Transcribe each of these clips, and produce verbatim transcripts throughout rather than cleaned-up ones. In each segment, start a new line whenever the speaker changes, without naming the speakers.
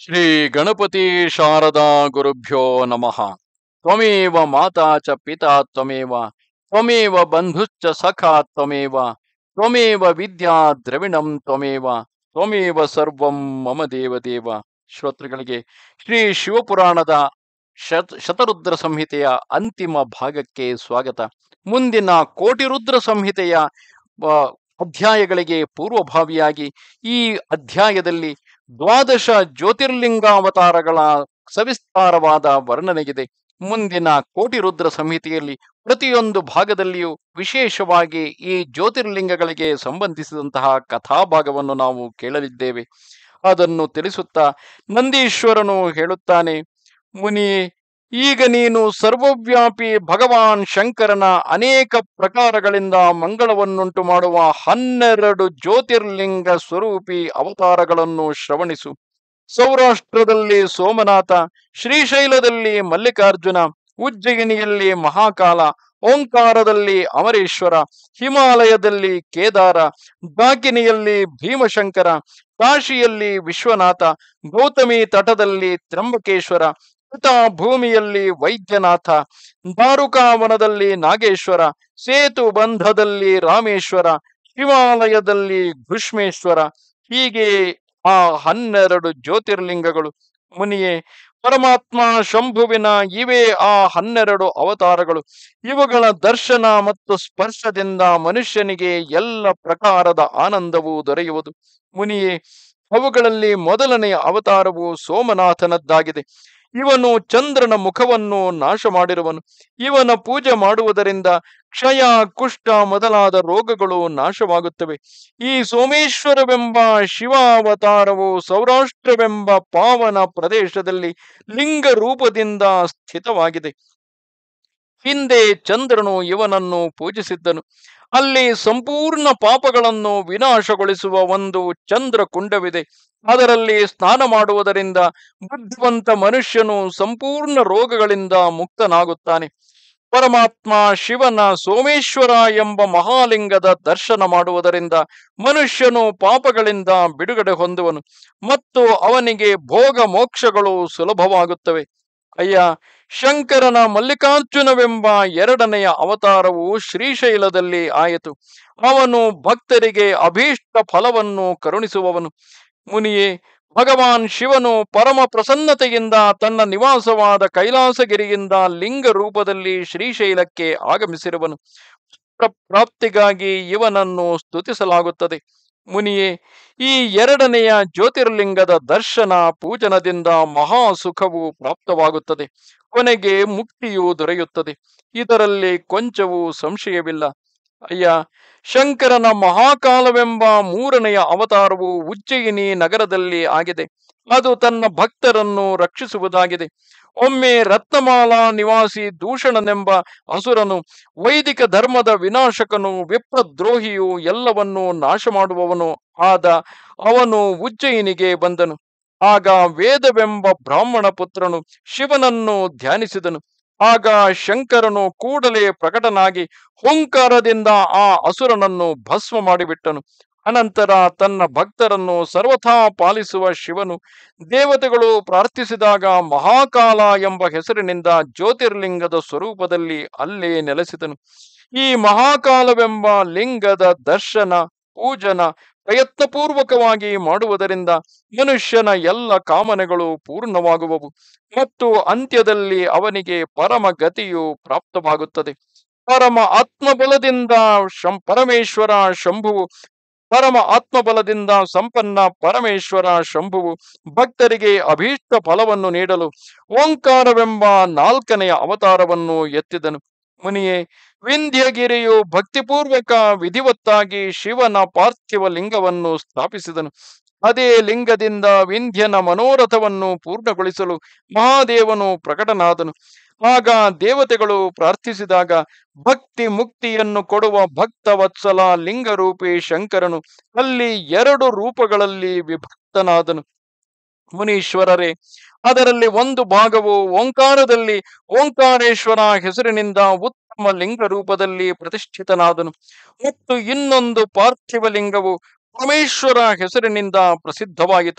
ಶ್ರೀ ಗಣಪತಿ ಶಾರದಾ ಗುರುಭ್ಯೋ ನಮಃ. ತ್ವಮೇವ ಮಾತಾ ಚ ಪಿತಾ ತ್ವಮೇವ ತ್ವಮೇವ ಬಂಧುಶ್ಚ ಸಖಾ ತ್ವಮೇವ ತ್ವಮೇವ ವಿದ್ಯಾ ದ್ರವಿಣಂ ತ್ವಮೇವ ತ್ವಮೇವ ಸರ್ವಂ ಮಮ ದೇವದೇವ. ಶ್ರೋತೃಗಳಿಗೆ ಶ್ರೀ ಶಿವಪುರಾಣದ ಶತ ಶತರುದ್ರ ಸಂಹಿತೆಯ ಅಂತಿಮ ಭಾಗಕ್ಕೆ ಸ್ವಾಗತ. ಮುಂದಿನ ಕೋಟಿ ರುದ್ರ ಸಂಹಿತೆಯ ಆ, ಅಧ್ಯಾಯಗಳಿಗೆ ಪೂರ್ವಭಾವಿಯಾಗಿ ಈ ಅಧ್ಯಾಯದಲ್ಲಿ ದ್ವಾದಶ ಜ್ಯೋತಿರ್ಲಿಂಗಾವತಾರಗಳ ಸವಿಸ್ತಾರವಾದ ವರ್ಣನೆಗಿದೆ. ಮುಂದಿನ ಕೋಟಿ ರುದ್ರ ಸಂಹಿತೆಯಲ್ಲಿ ಪ್ರತಿಯೊಂದು ಭಾಗದಲ್ಲಿಯೂ ವಿಶೇಷವಾಗಿ ಈ ಜ್ಯೋತಿರ್ಲಿಂಗಗಳಿಗೆ ಸಂಬಂಧಿಸಿದಂತಹ ಕಥಾಭಾಗವನ್ನು ನಾವು ಕೇಳಲಿದ್ದೇವೆ. ಅದನ್ನು ತಿಳಿಸುತ್ತಾ ನಂದೀಶ್ವರನು ಹೇಳುತ್ತಾನೆ, ಮುನಿಯೇ, ಈಗ ನೀನು ಸರ್ವವ್ಯಾಪಿ ಭಗವಾನ್ ಶಂಕರನ ಅನೇಕ ಪ್ರಕಾರಗಳಿಂದ ಮಂಗಳವನ್ನುಂಟು ಮಾಡುವ ಹನ್ನೆರಡು ಜ್ಯೋತಿರ್ಲಿಂಗ ಸ್ವರೂಪಿ ಅವತಾರಗಳನ್ನು ಶ್ರವಣಿಸು. ಸೌರಾಷ್ಟ್ರದಲ್ಲಿ ಸೋಮನಾಥ, ಶ್ರೀಶೈಲದಲ್ಲಿ ಮಲ್ಲಿಕಾರ್ಜುನ, ಉಜ್ಜಯಿನಿಯಲ್ಲಿ ಮಹಾಕಾಲ, ಓಂಕಾರದಲ್ಲಿ ಅಮರೇಶ್ವರ, ಹಿಮಾಲಯದಲ್ಲಿ ಕೇದಾರ, ಡಾಕಿನಿಯಲ್ಲಿ ಭೀಮಶಂಕರ, ಕಾಶಿಯಲ್ಲಿ ವಿಶ್ವನಾಥ, ಗೌತಮಿ ತಟದಲ್ಲಿ ತ್ರಂಬಕೇಶ್ವರ, ಕೃತ ಭೂಮಿಯಲ್ಲಿ ವೈದ್ಯನಾಥ, ದಾರುಕಾವನದಲ್ಲಿ ನಾಗೇಶ್ವರ, ಸೇತು ಬಂಧದಲ್ಲಿ ರಾಮೇಶ್ವರ, ಹಿಮಾಲಯದಲ್ಲಿ ಘುಷ್ಮೇಶ್ವರ. ಹೀಗೆ ಆ ಹನ್ನೆರಡು ಜ್ಯೋತಿರ್ಲಿಂಗಗಳು. ಮುನಿಯೇ, ಪರಮಾತ್ಮ ಶಂಭುವಿನ ಇವೇ ಆ ಹನ್ನೆರಡು ಅವತಾರಗಳು. ಇವುಗಳ ದರ್ಶನ ಮತ್ತು ಸ್ಪರ್ಶದಿಂದ ಮನುಷ್ಯನಿಗೆ ಎಲ್ಲ ಪ್ರಕಾರದ ಆನಂದವೂ ದೊರೆಯುವುದು. ಮುನಿಯೇ, ಅವುಗಳಲ್ಲಿ ಮೊದಲನೆಯ ಅವತಾರವು ಸೋಮನಾಥನದ್ದಾಗಿದೆ. ಇವನು ಚಂದ್ರನ ಮುಖವನ್ನು ನಾಶ ಮಾಡಿರುವನು. ಇವನ ಪೂಜೆ ಮಾಡುವುದರಿಂದ ಕ್ಷಯ, ಕುಷ್ಠ ಮೊದಲಾದ ರೋಗಗಳು ನಾಶವಾಗುತ್ತವೆ. ಈ ಸೋಮೇಶ್ವರವೆಂಬ ಶಿವಾವತಾರವು ಸೌರಾಷ್ಟ್ರವೆಂಬ ಪಾವನ ಪ್ರದೇಶದಲ್ಲಿ ಲಿಂಗ ರೂಪದಿಂದ ಸ್ಥಿತವಾಗಿದೆ. ಹಿಂದೆ ಚಂದ್ರನು ಇವನನ್ನು ಪೂಜಿಸಿದ್ದನು. ಅಲ್ಲಿ ಸಂಪೂರ್ಣ ಪಾಪಗಳನ್ನು ವಿನಾಶಗೊಳಿಸುವ ಒಂದು ಚಂದ್ರ ಕುಂಡವಿದೆ. ಅದರಲ್ಲಿ ಸ್ನಾನ ಮಾಡುವುದರಿಂದ ಬುದ್ಧಿವಂತ ಮನುಷ್ಯನು ಸಂಪೂರ್ಣ ರೋಗಗಳಿಂದ ಮುಕ್ತನಾಗುತ್ತಾನೆ. ಪರಮಾತ್ಮ ಶಿವನ ಸೋಮೇಶ್ವರ ಎಂಬ ಮಹಾಲಿಂಗದ ದರ್ಶನ ಮಾಡುವುದರಿಂದ ಮನುಷ್ಯನು ಪಾಪಗಳಿಂದ ಬಿಡುಗಡೆ ಹೊಂದುವನು ಮತ್ತು ಅವನಿಗೆ ಭೋಗ ಮೋಕ್ಷಗಳು ಸುಲಭವಾಗುತ್ತವೆ. ಅಯ್ಯ, ಶಂಕರನ ಮಲ್ಲಿಕಾರ್ಜುನವೆಂಬ ಎರಡನೆಯ ಅವತಾರವು ಶ್ರೀಶೈಲದಲ್ಲಿ ಆಯಿತು. ಅವನು ಭಕ್ತರಿಗೆ ಅಭೀಷ್ಟ ಫಲವನ್ನು ಕರುಣಿಸುವವನು. ಮುನಿಯೇ, ಭಗವಾನ್ ಶಿವನು ಪರಮ ಪ್ರಸನ್ನತೆಯಿಂದ ತನ್ನ ನಿವಾಸವಾದ ಕೈಲಾಸಗಿರಿಯಿಂದ ಲಿಂಗ ರೂಪದಲ್ಲಿ ಶ್ರೀಶೈಲಕ್ಕೆ ಆಗಮಿಸಿರುವನು. ಪ್ರಾಪ್ತಿಗಾಗಿ ಇವನನ್ನು ಸ್ತುತಿಸಲಾಗುತ್ತದೆ. ಮುನಿಯೇ, ಈ ಎರಡನೆಯ ಜ್ಯೋತಿರ್ಲಿಂಗದ ದರ್ಶನ ಪೂಜನದಿಂದ ಮಹಾ ಸುಖವು ಪ್ರಾಪ್ತವಾಗುತ್ತದೆ. ಕೊನೆಗೆ ಮುಕ್ತಿಯು ದೊರೆಯುತ್ತದೆ. ಇದರಲ್ಲಿ ಕೊಂಚವೂ ಸಂಶಯವಿಲ್ಲ. ಅಯ್ಯ, ಶಂಕರನ ಮಹಾಕಾಲವೆಂಬ ಮೂರನೆಯ ಅವತಾರವು ಉಜ್ಜಯಿನಿ ನಗರದಲ್ಲಿ ಆಗಿದೆ. ಅದು ತನ್ನ ಭಕ್ತರನ್ನು ರಕ್ಷಿಸುವುದಾಗಿದೆ. ಒಮ್ಮೆ ರತ್ನಮಾಲಾ ನಿವಾಸಿ ದೂಷಣನೆಂಬ ಅಸುರನು, ವೈದಿಕ ಧರ್ಮದ ವಿನಾಶಕನು, ವಿಪ್ರದ್ರೋಹಿಯು, ಎಲ್ಲವನ್ನೂ ನಾಶ ಮಾಡುವವನು ಆದ ಅವನು ಉಜ್ಜಯಿನಿಗೆ ಬಂದನು. ಆಗ ವೇದವೆಂಬ ಬ್ರಾಹ್ಮಣ ಪುತ್ರನು ಶಿವನನ್ನು ಧ್ಯಾನಿಸಿದನು. ಆಗ ಶಂಕರನು ಕೂಡಲೇ ಪ್ರಕಟನಾಗಿ ಹುಂಕಾರದಿಂದ ಆ ಅಸುರನನ್ನು ಭಸ್ಮ ಮಾಡಿಬಿಟ್ಟನು. ಅನಂತರ ತನ್ನ ಭಕ್ತರನ್ನು ಸರ್ವಥಾ ಪಾಲಿಸುವ ಶಿವನು ದೇವತೆಗಳು ಪ್ರಾರ್ಥಿಸಿದಾಗ ಮಹಾಕಾಲ ಎಂಬ ಹೆಸರಿನಿಂದ ಜ್ಯೋತಿರ್ಲಿಂಗದ ಸ್ವರೂಪದಲ್ಲಿ ಅಲ್ಲೇ ನೆಲೆಸಿದನು. ಈ ಮಹಾಕಾಲವೆಂಬ ಲಿಂಗದ ದರ್ಶನ ಪೂಜನ ಪ್ರಯತ್ನಪೂರ್ವಕವಾಗಿ ಮಾಡುವುದರಿಂದ ಮನುಷ್ಯನ ಎಲ್ಲ ಕಾಮನೆಗಳು ಪೂರ್ಣವಾಗುವವು ಮತ್ತು ಅಂತ್ಯದಲ್ಲಿ ಅವನಿಗೆ ಪರಮ ಗತಿಯು ಪ್ರಾಪ್ತವಾಗುತ್ತದೆ. ಪರಮ ಆತ್ಮಬಲದಿಂದ ಶಂ ಪರಮೇಶ್ವರ ಶಂಭುವು ಪರಮ ಆತ್ಮಬಲದಿಂದ ಸಂಪನ್ನ ಪರಮೇಶ್ವರ ಶಂಭುವು ಭಕ್ತರಿಗೆ ಅಭೀಷ್ಟ ಫಲವನ್ನು ನೀಡಲು ಓಂಕಾರವೆಂಬ ನಾಲ್ಕನೆಯ ಅವತಾರವನ್ನು ಎತ್ತಿದನು. ಮುನಿಯೇ, ವಿಂಧ್ಯಗಿರಿಯು ಭಕ್ತಿಪೂರ್ವಕ ವಿಧಿವತ್ತಾಗಿ ಶಿವನ ಪಾರ್ಥಿವ ಲಿಂಗವನ್ನು ಸ್ಥಾಪಿಸಿದನು. ಅದೇ ಲಿಂಗದಿಂದ ವಿಂಧ್ಯನ ಮನೋರಥವನ್ನು ಪೂರ್ಣಗೊಳಿಸಲು ಮಹಾದೇವನು ಪ್ರಕಟನಾದನು. ಆಗ ದೇವತೆಗಳು ಪ್ರಾರ್ಥಿಸಿದಾಗ ಭಕ್ತಿ ಮುಕ್ತಿಯನ್ನು ಕೊಡುವ ಭಕ್ತವತ್ಸಲ ಲಿಂಗರೂಪಿ ಶಂಕರನು ಅಲ್ಲಿ ಎರಡು ರೂಪಗಳಲ್ಲಿ ವಿಭಕ್ತನಾದನು. ಮುನೀಶ್ವರರೇ, ಅದರಲ್ಲಿ ಒಂದು ಭಾಗವು ಓಂಕಾರದಲ್ಲಿ ಓಂಕಾರೇಶ್ವರ ಹೆಸರಿನಿಂದ ಉತ್ತಮ ಲಿಂಗ ರೂಪದಲ್ಲಿ ಪ್ರತಿಷ್ಠಿತನಾದನು ಮತ್ತು ಇನ್ನೊಂದು ಪಾರ್ಥಿವ ಲಿಂಗವು ಪರಮೇಶ್ವರ ಹೆಸರಿನಿಂದ ಪ್ರಸಿದ್ಧವಾಯಿತು.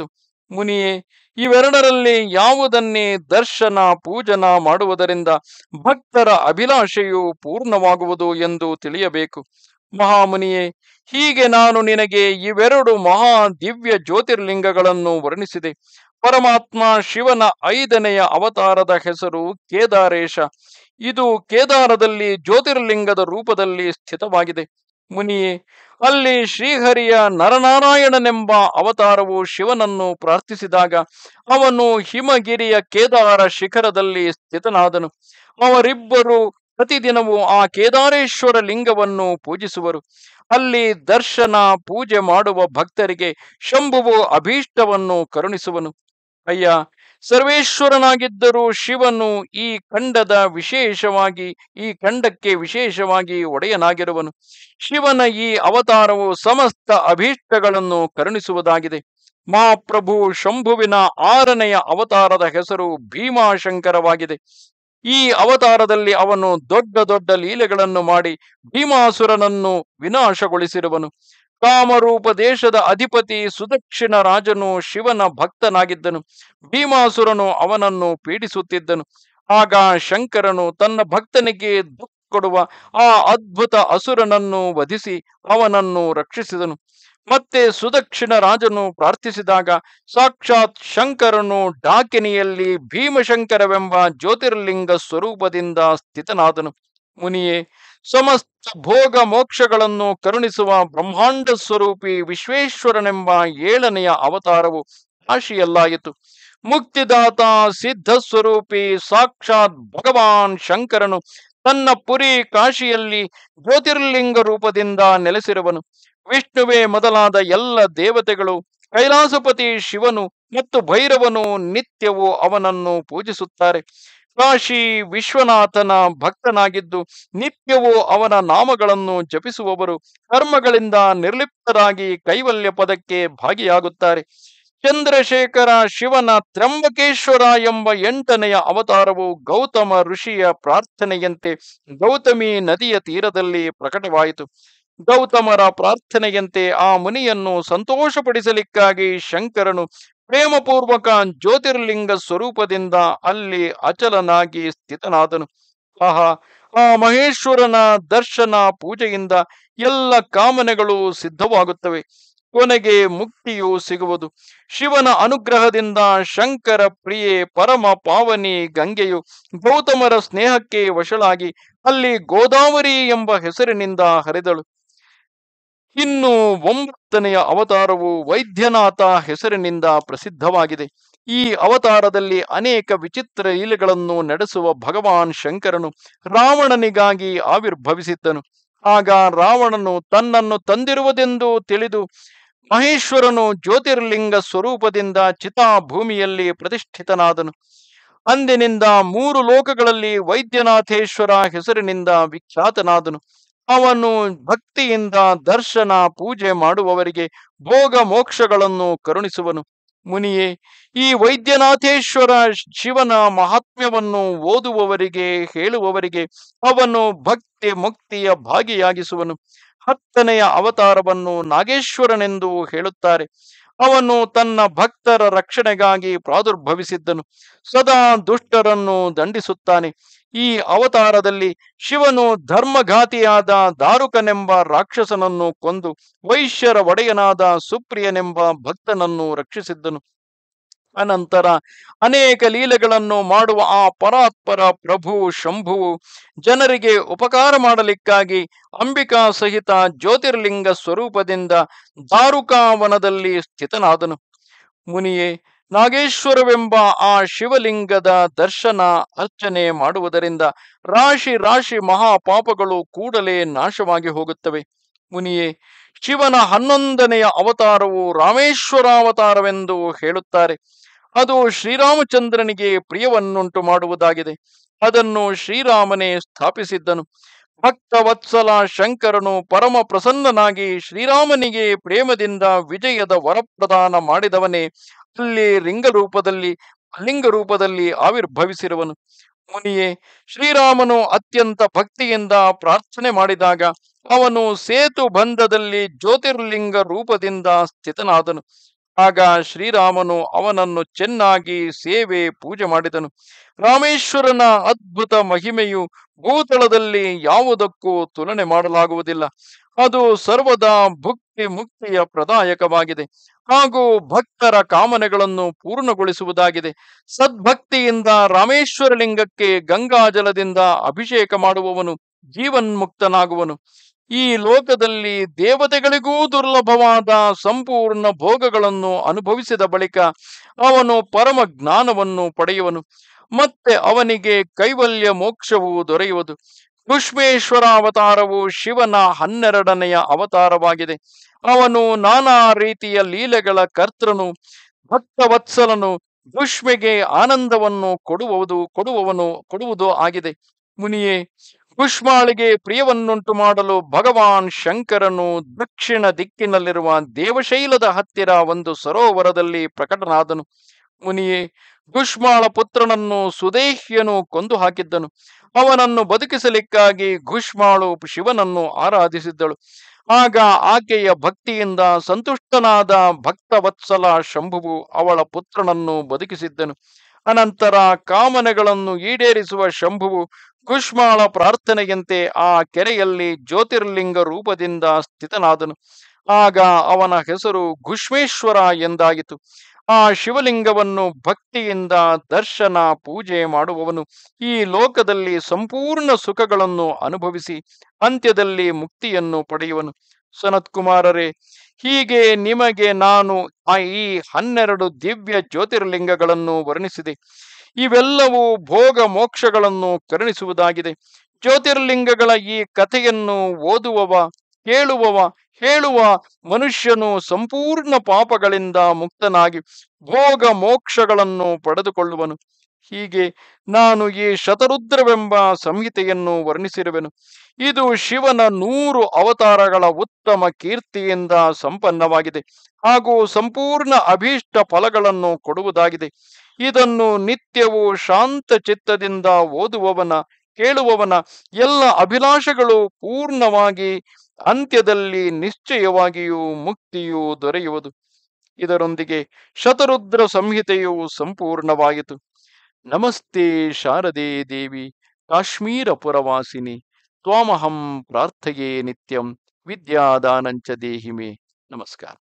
ಮುನಿಯೇ, ಇವೆರಡರಲ್ಲಿ ಯಾವುದನ್ನೇ ದರ್ಶನ ಪೂಜನ ಮಾಡುವುದರಿಂದ ಭಕ್ತರ ಅಭಿಲಾಷೆಯು ಪೂರ್ಣವಾಗುವುದು ಎಂದು ತಿಳಿಯಬೇಕು. ಮಹಾಮುನಿಯೇ, ಹೀಗೆ ನಾನು ನಿನಗೆ ಇವೆರಡು ಮಹಾ ದಿವ್ಯ ಜ್ಯೋತಿರ್ಲಿಂಗಗಳನ್ನು ವರ್ಣಿಸಿದೆ. ಪರಮಾತ್ಮ ಶಿವನ ಐದನೆಯ ಅವತಾರದ ಹೆಸರು ಕೇದಾರೇಶ. ಇದು ಕೇದಾರದಲ್ಲಿ ಜ್ಯೋತಿರ್ಲಿಂಗದ ರೂಪದಲ್ಲಿ ಸ್ಥಿತವಾಗಿದೆ. ಮುನಿಯೇ, ಅಲ್ಲಿ ಶ್ರೀಹರಿಯ ನರನಾರಾಯಣನೆಂಬ ಅವತಾರವು ಶಿವನನ್ನು ಪ್ರಾರ್ಥಿಸಿದಾಗ ಅವನು ಹಿಮಗಿರಿಯ ಕೇದಾರ ಶಿಖರದಲ್ಲಿ ಸ್ಥಿತನಾದನು. ಅವರಿಬ್ಬರು ಪ್ರತಿದಿನವೂ ಆ ಕೇದಾರೇಶ್ವರ ಲಿಂಗವನ್ನು ಪೂಜಿಸುವರು. ಅಲ್ಲಿ ದರ್ಶನ ಪೂಜೆ ಮಾಡುವ ಭಕ್ತರಿಗೆ ಶಂಭುವು ಅಭೀಷ್ಟವನ್ನು ಕರುಣಿಸುವನು. ಅಯ್ಯ, ಸರ್ವೇಶ್ವರನಾಗಿದ್ದರೂ ಶಿವನು ಈ ಖಂಡದ ವಿಶೇಷವಾಗಿ ಈ ಖಂಡಕ್ಕೆ ವಿಶೇಷವಾಗಿ ಒಡೆಯನಾಗಿರುವನು. ಶಿವನ ಈ ಅವತಾರವು ಸಮಸ್ತ ಅಭೀಷ್ಟಗಳನ್ನು ಕರುಣಿಸುವುದಾಗಿದೆ. ಮಹಾಪ್ರಭು ಶಂಭುವಿನ ಆರನೆಯ ಅವತಾರದ ಹೆಸರು ಭೀಮಾಶಂಕರವಾಗಿದೆ. ಈ ಅವತಾರದಲ್ಲಿ ಅವನು ದೊಡ್ಡ ದೊಡ್ಡ ಲೀಲೆಗಳನ್ನು ಮಾಡಿ ಭೀಮಾಸುರನನ್ನು ವಿನಾಶಗೊಳಿಸಿರುವನು. ಕಾಮರೂಪ ದೇಶದ ಅಧಿಪತಿ ಸುದಕ್ಷಿಣ ರಾಜನು ಶಿವನ ಭಕ್ತನಾಗಿದ್ದನು. ಭೀಮಾಸುರನು ಅವನನ್ನು ಪೀಡಿಸುತ್ತಿದ್ದನು. ಆಗ ಶಂಕರನು ತನ್ನ ಭಕ್ತನಿಗೆ ದುಃಖ ಕೊಡುವ ಆ ಅದ್ಭುತ ಅಸುರನನ್ನು ವಧಿಸಿ ಅವನನ್ನು ರಕ್ಷಿಸಿದನು. ಮತ್ತೆ ಸುದಕ್ಷಿಣ ರಾಜನು ಪ್ರಾರ್ಥಿಸಿದಾಗ ಸಾಕ್ಷಾತ್ ಶಂಕರನು ಡಾಕಿನಿಯಲ್ಲಿ ಭೀಮಶಂಕರವೆಂಬ ಜ್ಯೋತಿರ್ಲಿಂಗ ಸ್ವರೂಪದಿಂದ ಸ್ಥಿತನಾದನು. ಮುನಿಯೇ, ಸಮಸ್ತ ಭೋಗ ಮೋಕ್ಷಗಳನ್ನು ಕರುಣಿಸುವ ಬ್ರಹ್ಮಾಂಡ ಸ್ವರೂಪಿ ವಿಶ್ವೇಶ್ವರನೆಂಬ ಏಳನೆಯ ಅವತಾರವು ಕಾಶಿಯಲ್ಲಾಯಿತು. ಮುಕ್ತಿದಾತ ಸಿದ್ಧ ಸ್ವರೂಪಿ ಸಾಕ್ಷಾತ್ ಭಗವಾನ್ ಶಂಕರನು ತನ್ನ ಪುರಿ ಕಾಶಿಯಲ್ಲಿ ಜ್ಯೋತಿರ್ಲಿಂಗ ರೂಪದಿಂದ ನೆಲೆಸಿರುವನು. ವಿಷ್ಣುವೇ ಮೊದಲಾದ ಎಲ್ಲ ದೇವತೆಗಳು, ಕೈಲಾಸಪತಿ ಶಿವನು ಮತ್ತು ಭೈರವನು ನಿತ್ಯವೂ ಅವನನ್ನು ಪೂಜಿಸುತ್ತಾರೆ. ಕಾಶಿ ವಿಶ್ವನಾಥನ ಭಕ್ತನಾಗಿದ್ದು ನಿತ್ಯವೂ ಅವನ ನಾಮಗಳನ್ನು ಜಪಿಸುವವರು ಕರ್ಮಗಳಿಂದ ನಿರ್ಲಿಪ್ತರಾಗಿ ಕೈವಲ್ಯ ಪದಕ್ಕೆ ಭಾಗಿಯಾಗುತ್ತಾರೆ. ಚಂದ್ರಶೇಖರ ಶಿವನ ತ್ರ್ಯಂಬಕೇಶ್ವರ ಎಂಬ ಎಂಟನೆಯ ಅವತಾರವು ಗೌತಮ ಋಷಿಯ ಪ್ರಾರ್ಥನೆಯಂತೆ ಗೌತಮಿ ನದಿಯ ತೀರದಲ್ಲಿ ಪ್ರಕಟವಾಯಿತು. ಗೌತಮರ ಪ್ರಾರ್ಥನೆಯಂತೆ ಆ ಮುನಿಯನ್ನು ಸಂತೋಷಪಡಿಸಲಿಕ್ಕಾಗಿ ಶಂಕರನು ಪ್ರೇಮಪೂರ್ವಕ ಜ್ಯೋತಿರ್ಲಿಂಗ ಸ್ವರೂಪದಿಂದ ಅಲ್ಲಿ ಅಚಲನಾಗಿ ಸ್ಥಿತನಾದನು. ಆಹಾ, ಆ ಮಹೇಶ್ವರನ ದರ್ಶನ ಪೂಜೆಯಿಂದ ಎಲ್ಲ ಕಾಮನೆಗಳು ಸಿದ್ಧವಾಗುತ್ತವೆ. ಕೊನೆಗೆ ಮುಕ್ತಿಯು ಸಿಗುವುದು. ಶಿವನ ಅನುಗ್ರಹದಿಂದ ಶಂಕರ ಪ್ರಿಯೆ ಪರಮ ಪಾವನಿ ಗಂಗೆಯು ಗೌತಮರ ಸ್ನೇಹಕ್ಕೆ ವಶಳಾಗಿ ಅಲ್ಲಿ ಗೋದಾವರಿ ಎಂಬ ಹೆಸರಿನಿಂದ ಹರಿದಳು. ಇನ್ನು ಒಂಬತ್ತನೆಯ ಅವತಾರವು ವೈದ್ಯನಾಥ ಹೆಸರಿನಿಂದ ಪ್ರಸಿದ್ಧವಾಗಿದೆ. ಈ ಅವತಾರದಲ್ಲಿ ಅನೇಕ ವಿಚಿತ್ರ ಲೀಲೆಗಳನ್ನು ನಡೆಸುವ ಭಗವಾನ್ ಶಂಕರನು ರಾವಣನಿಗಾಗಿ ಆವಿರ್ಭವಿಸಿದ್ದನು. ಆಗ ರಾವಣನು ತನ್ನನ್ನು ತಂದಿರುವುದೆಂದು ತಿಳಿದು ಮಹೇಶ್ವರನು ಜ್ಯೋತಿರ್ಲಿಂಗ ಸ್ವರೂಪದಿಂದ ಚಿತಾಭೂಮಿಯಲ್ಲಿ ಪ್ರತಿಷ್ಠಿತನಾದನು. ಅಂದಿನಿಂದ ಮೂರು ಲೋಕಗಳಲ್ಲಿ ವೈದ್ಯನಾಥೇಶ್ವರ ಹೆಸರಿನಿಂದ ವಿಖ್ಯಾತನಾದನು. ಅವನು ಭಕ್ತಿಯಿಂದ ದರ್ಶನ ಪೂಜೆ ಮಾಡುವವರಿಗೆ ಭೋಗ ಮೋಕ್ಷಗಳನ್ನು ಕರುಣಿಸುವನು. ಮುನಿಯೇ, ಈ ವೈದ್ಯನಾಥೇಶ್ವರ ಶಿವನ ಮಹಾತ್ಮ್ಯವನ್ನು ಓದುವವರಿಗೆ ಹೇಳುವವರಿಗೆ ಅವನು ಭಕ್ತಿ ಮುಕ್ತಿಯ ಭಾಗಿಯಾಗಿಸುವನು. ಹತ್ತನೆಯ ಅವತಾರವನ್ನು ನಾಗೇಶ್ವರನೆಂದು ಹೇಳುತ್ತಾರೆ. ಅವನು ತನ್ನ ಭಕ್ತರ ರಕ್ಷಣೆಗಾಗಿ ಪ್ರಾದುರ್ಭವಿಸಿದ್ದನು. ಸದಾ ದುಷ್ಟರನ್ನು ದಂಡಿಸುತ್ತಾನೆ. ಈ ಅವತಾರದಲ್ಲಿ ಶಿವನು ಧರ್ಮಘಾತಿಯಾದ ದಾರುಕನೆಂಬ ರಾಕ್ಷಸನನ್ನು ಕೊಂದು ವೈಶ್ಯರ ಒಡೆಯನಾದ ಸುಪ್ರಿಯನೆಂಬ ಭಕ್ತನನ್ನು ರಕ್ಷಿಸಿದ್ದನು. ಅನಂತರ ಅನೇಕ ಲೀಲೆಗಳನ್ನು ಮಾಡುವ ಆ ಪರಾತ್ಪರ ಪ್ರಭು ಶಂಭುವು ಜನರಿಗೆ ಉಪಕಾರ ಮಾಡಲಿಕ್ಕಾಗಿ ಅಂಬಿಕಾ ಸಹಿತ ಜ್ಯೋತಿರ್ಲಿಂಗ ಸ್ವರೂಪದಿಂದ ದಾರುಕಾವನದಲ್ಲಿ ಸ್ಥಿತನಾದನು. ಮುನಿಯೇ, ನಾಗೇಶ್ವರವೆಂಬ ಆ ಶಿವಲಿಂಗದ ದರ್ಶನ ಅರ್ಚನೆ ಮಾಡುವುದರಿಂದ ರಾಶಿ ರಾಶಿ ಮಹಾಪಾಪಗಳು ಕೂಡಲೇ ನಾಶವಾಗಿ ಹೋಗುತ್ತವೆ. ಮುನಿಯೇ, ಶಿವನ ಹನ್ನೊಂದನೆಯ ಅವತಾರವು ರಾಮೇಶ್ವರಾವತಾರವೆಂದು ಹೇಳುತ್ತಾರೆ. ಅದು ಶ್ರೀರಾಮಚಂದ್ರನಿಗೆ ಪ್ರಿಯವನ್ನುಂಟು ಮಾಡುವುದಾಗಿದೆ. ಅದನ್ನು ಶ್ರೀರಾಮನೇ ಸ್ಥಾಪಿಸಿದ್ದನು. ಭಕ್ತವತ್ಸಲ ಶಂಕರನು ಪರಮ ಪ್ರಸನ್ನನಾಗಿ ಶ್ರೀರಾಮನಿಗೆ ಪ್ರೇಮದಿಂದ ವಿಜಯದ ವರಪ್ರದಾನ ಮಾಡಿದವನೇ ಅಲ್ಲಿ ಲಿಂಗರೂಪದಲ್ಲಿ ಲಿಂಗರೂಪದಲ್ಲಿ ಆವಿರ್ಭವಿಸಿರುವನು. ಮುನಿಯೇ, ಶ್ರೀರಾಮನು ಅತ್ಯಂತ ಭಕ್ತಿಯಿಂದ ಪ್ರಾರ್ಥನೆ ಮಾಡಿದಾಗ ಅವನು ಸೇತು ಬಂಧದಲ್ಲಿ ಜ್ಯೋತಿರ್ಲಿಂಗ ರೂಪದಿಂದ ಸ್ಥಿತನಾದನು. ಆಗ ಶ್ರೀರಾಮನು ಅವನನ್ನು ಚೆನ್ನಾಗಿ ಸೇವೆ ಪೂಜೆ ಮಾಡಿದನು. ರಾಮೇಶ್ವರನ ಅದ್ಭುತ ಮಹಿಮೆಯು ಭೂತಳದಲ್ಲಿ ಯಾವುದಕ್ಕೂ ತುಲನೆ ಮಾಡಲಾಗುವುದಿಲ್ಲ. ಅದು ಸರ್ವದಾ ಭುಕ್ತಿ ಮುಕ್ತಿಯ ಪ್ರದಾಯಕವಾಗಿದೆ ಹಾಗೂ ಭಕ್ತರ ಕಾಮನೆಗಳನ್ನು ಪೂರ್ಣಗೊಳಿಸುವುದಾಗಿದೆ. ಸದ್ಭಕ್ತಿಯಿಂದ ರಾಮೇಶ್ವರ ಲಿಂಗಕ್ಕೆ ಗಂಗಾಜಲದಿಂದ ಅಭಿಷೇಕ ಮಾಡುವವನು ಜೀವನ್ಮುಕ್ತನಾಗುವನು. ಈ ಲೋಕದಲ್ಲಿ ದೇವತೆಗಳಿಗೂ ದುರ್ಲಭವಾದ ಸಂಪೂರ್ಣ ಭೋಗಗಳನ್ನು ಅನುಭವಿಸಿದ ಬಳಿಕ ಅವನು ಪರಮ ಜ್ಞಾನವನ್ನು ಪಡೆಯುವನು. ಮತ್ತೆ ಅವನಿಗೆ ಕೈವಲ್ಯ ಮೋಕ್ಷವು ದೊರೆಯುವುದು. ಕುಷ್ಮೇಶ್ವರ ಅವತಾರವು ಶಿವನ ಹನ್ನೆರಡನೆಯ ಅವತಾರವಾಗಿದೆ. ಅವನು ನಾನಾ ರೀತಿಯ ಲೀಲೆಗಳ ಕರ್ತೃನು, ಭಕ್ತವತ್ಸಲನು, ಕುಷ್ಮೆಗೆ ಆನಂದವನ್ನು ಕೊಡುವುದು ಕೊಡುವವನು ಕೊಡುವುದು ಆಗಿದೆ. ಮುನಿಯೇ, ಕುಷ್ಮಾಳಿಗೆ ಪ್ರಿಯವನ್ನುಂಟು ಮಾಡಲು ಭಗವಾನ್ ಶಂಕರನು ದಕ್ಷಿಣ ದಿಕ್ಕಿನಲ್ಲಿರುವ ದೇವಶೈಲದ ಹತ್ತಿರ ಒಂದು ಸರೋವರದಲ್ಲಿ ಪ್ರಕಟನಾದನು. ಮುನಿಯೇ, ಕುಷ್ಮಾಳ ಪುತ್ರನನ್ನು ಸುದೇಹ್ಯನು ಕೊಂದು ಹಾಕಿದ್ದನು. ಅವನನ್ನು ಬದುಕಿಸಲಿಕ್ಕಾಗಿ ಕುಷ್ಮಾಳು ಶಿವನನ್ನು ಆರಾಧಿಸಿದ್ದಳು. ಆಗ ಆಕೆಯ ಭಕ್ತಿಯಿಂದ ಸಂತುಷ್ಟನಾದ ಭಕ್ತವತ್ಸಲ ಶಂಭುವು ಅವಳ ಪುತ್ರನನ್ನು ಬದುಕಿಸಿದ್ದನು. ಅನಂತರ ಕಾಮನೆಗಳನ್ನು ಈಡೇರಿಸುವ ಶಂಭುವು ಕುಷ್ಮಾಳ ಪ್ರಾರ್ಥನೆಯಂತೆ ಆ ಕೆರೆಯಲ್ಲಿ ಜ್ಯೋತಿರ್ಲಿಂಗ ರೂಪದಿಂದ ಸ್ಥಿತನಾದನು. ಆಗ ಅವನ ಹೆಸರು ಘುಷ್ಮೇಶ್ವರ ಎಂದಾಯಿತು. ಆ ಶಿವಲಿಂಗವನ್ನು ಭಕ್ತಿಯಿಂದ ದರ್ಶನ ಪೂಜೆ ಮಾಡುವವನು ಈ ಲೋಕದಲ್ಲಿ ಸಂಪೂರ್ಣ ಸುಖಗಳನ್ನು ಅನುಭವಿಸಿ ಅಂತ್ಯದಲ್ಲಿ ಮುಕ್ತಿಯನ್ನು ಪಡೆಯುವನು. ಸನತ್ಕುಮಾರರೇ, ಹೀಗೆ ನಿಮಗೆ ನಾನು ಆ ಈ ಹನ್ನೆರಡು ದಿವ್ಯ ಜ್ಯೋತಿರ್ಲಿಂಗಗಳನ್ನು ವರ್ಣಿಸಿದೆ. ಇವೆಲ್ಲವೂ ಭೋಗ ಮೋಕ್ಷಗಳನ್ನು ಕರುಣಿಸುವುದಾಗಿದೆ. ಜ್ಯೋತಿರ್ಲಿಂಗಗಳ ಈ ಕಥೆಯನ್ನು ಓದುವವ, ಕೇಳುವವ, ಹೇಳುವ ಮನುಷ್ಯನು ಸಂಪೂರ್ಣ ಪಾಪಗಳಿಂದ ಮುಕ್ತನಾಗಿ ಭೋಗ ಮೋಕ್ಷಗಳನ್ನು ಪಡೆದುಕೊಳ್ಳುವನು. ಹೀಗೆ ನಾನು ಈ ಶತರುದ್ರವೆಂಬ ಸಂಹಿತೆಯನ್ನು ವರ್ಣಿಸಿರುವೆನು. ಇದು ಶಿವನ ನೂರು ಅವತಾರಗಳ ಉತ್ತಮ ಕೀರ್ತಿಯಿಂದ ಸಂಪನ್ನವಾಗಿದೆ ಹಾಗೂ ಸಂಪೂರ್ಣ ಅಭೀಷ್ಟ ಫಲಗಳನ್ನು ಕೊಡುವುದಾಗಿದೆ. ಇದನ್ನು ನಿತ್ಯವೂ ಶಾಂತ ಚಿತ್ತದಿಂದ ಓದುವವನ, ಕೇಳುವವನ ಎಲ್ಲ ಅಭಿಲಾಷೆಗಳು ಪೂರ್ಣವಾಗಿ ಅಂತ್ಯದಲ್ಲಿ ನಿಶ್ಚಯವಾಗಿಯೂ ಮುಕ್ತಿಯು ದೊರೆಯುವುದು. ಇದರೊಂದಿಗೆ ಶತರುದ್ರ ಸಂಹಿತೆಯು ಸಂಪೂರ್ಣವಾಯಿತು. ನಮಸ್ತೆ ಶಾರದೆ ದೇವಿ ಕಾಶ್ಮೀರ ಪುರವಾಸಿನಿ. ತ್ವಾಮಹಂ ಪ್ರಾರ್ಥಯೇ ನಿತ್ಯಂ ವಿದ್ಯಾದಾನಂಚ ದೇಹಿಮೆ. ನಮಸ್ಕಾರ.